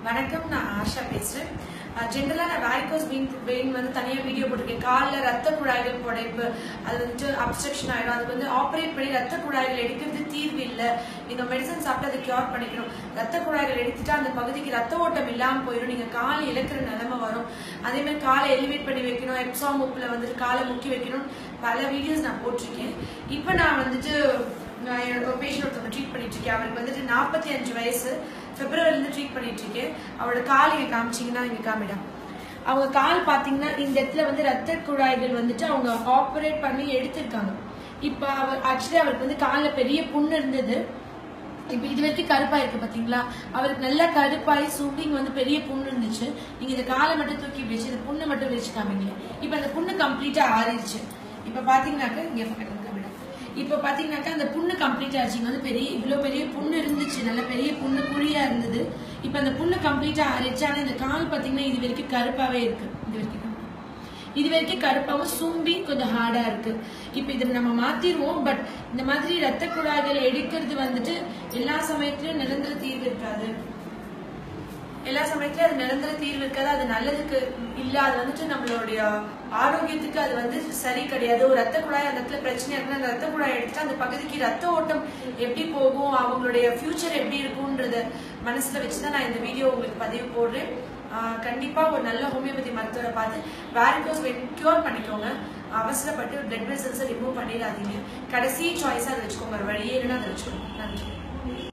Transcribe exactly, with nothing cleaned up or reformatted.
வணக்கம், நான் ஆஷா பேசுறேன். ஜென்ரலா நான் varicose vein vein வந்து தனியா வீடியோ போட்டிருக்கேன். கால்ல ரத்த குழாய்கள் புடைப்பு, அது வந்து அப்ஸ்ட்ரக்ஷன் ஆயிடும். அது வந்து ஆப்ரேட் பண்ணி ரத்த குழாய்கள் எடுக்கிறது தீர்வு இல்லை. இந்த மெடிசன் சாப்பிட்டு அதை கியூர் பண்ணிக்கணும். ரத்த குழாய்கள் எடுத்துட்டா அந்த பகுதிக்கு ரத்த ஓட்டம் இல்லாமல் போயிடும். நீங்க கால் இழக்கிற நிலைமை வரும். அதே மாதிரி காலை எலிவேட் பண்ணி வைக்கணும், எப்சாம் முப்பில் வந்துட்டு காலை முக்கி வைக்கணும். பல வீடியோஸ் நான் போட்டிருக்கேன். இப்போ நான் வந்துட்டு நான் என்னோட ஒரு பேஷண்ட் ஒருத்தவங்க ட்ரீட் பண்ணிட்டு இருக்கேன். அவருக்கு வந்துட்டு நாற்பத்தி அஞ்சு வயசு, பிப்ரவரிலேருந்து ட்ரீட் பண்ணிட்டு இருக்கேன். அவரோட கால் இங்கே காமிச்சிங்கன்னா இங்கே காமிடா. அவங்க கால் பார்த்தீங்கன்னா இந்த இடத்துல வந்து ரத்த குழாய்கள் வந்துட்டு அவங்க ஆப்ரேட் பண்ணி எடுத்திருக்காங்க. இப்போ அவர் ஆக்சுவலி அவருக்கு வந்து காலில் பெரிய புண்ணு இருந்தது. இப்போ இது வரைக்கும் கருப்பாக இருக்கு பார்த்தீங்களா? அவருக்கு நல்லா கருப்பாய் சூம்பி இங்கே வந்து பெரிய புண்ணு இருந்துச்சு. நீங்கள் இந்த காலை மட்டும் தூக்கி வச்சு இந்த புண்ணை மட்டும் வச்சு காமிங்க. இப்போ அந்த புண்ணு கம்ப்ளீட்டாக ஆறிடுச்சு. இப்போ பார்த்தீங்கன்னாக்க இங்கே காமிடா. இப்போ பார்த்தீங்கன்னாக்கா அந்த புண்ணு கம்ப்ளீட் ஆச்சு. இங்கே வந்து பெரிய இவ்வளோ பெரிய புண்ணு இருந்துச்சு, நல்ல பெரிய புண்ணு குழியா இருந்தது. இப்போ அந்த புண்ணு கம்ப்ளீட்டாக ஆறிடுச்சு. ஆனால் இந்த கால் பார்த்தீங்கன்னா இது வரைக்கும் கருப்பாகவே இருக்கு. இது வரைக்கும் இது வரைக்கும் கருப்பாகவும் சூம்பி கொஞ்சம் ஹார்டா இருக்கு. இப்போ இதை நம்ம மாத்திடுவோம். பட் இந்த மாதிரி ரத்த குழாய்கள் எடுக்கிறது வந்துட்டு எல்லா சமயத்திலும் நிரந்தர தீர்வு இருக்காது. எல்லா சமயத்திலும் அது நிரந்தர தீர்வு இருக்காது. அது நல்லதுக்கு இல்லை. அது வந்துட்டு நம்மளுடைய ஆரோக்கியத்துக்கு அது வந்து சரி கிடையாது. ஒரு ரத்த குழாய் அந்த இடத்துல பிரச்சனை இருக்குன்னா அந்த ரத்த குழாய் எடுத்துட்டு அந்த பகுதிக்கு ரத்த ஓட்டம் எப்படி போகும், அவங்களுடைய ஃபியூச்சர் எப்படி இருக்கும்ன்றத மனசுல வச்சுதான் நான் இந்த வீடியோ உங்களுக்கு பதிவு போடுறேன். கண்டிப்பா ஒரு நல்ல ஹோமியோபதி மருத்துவரை பார்த்து varicose vein கியூர் பண்ணிக்கோங்க. அவசரப்பட்டு பிளட் வெசல்ஸை ரிமூவ் பண்ணிடாதீங்க. கடைசி சாய்ஸா அதை வச்சுக்கோங்க. வழியே இல்லைன்னா அதை வச்சுக்கோங்க. நன்றி.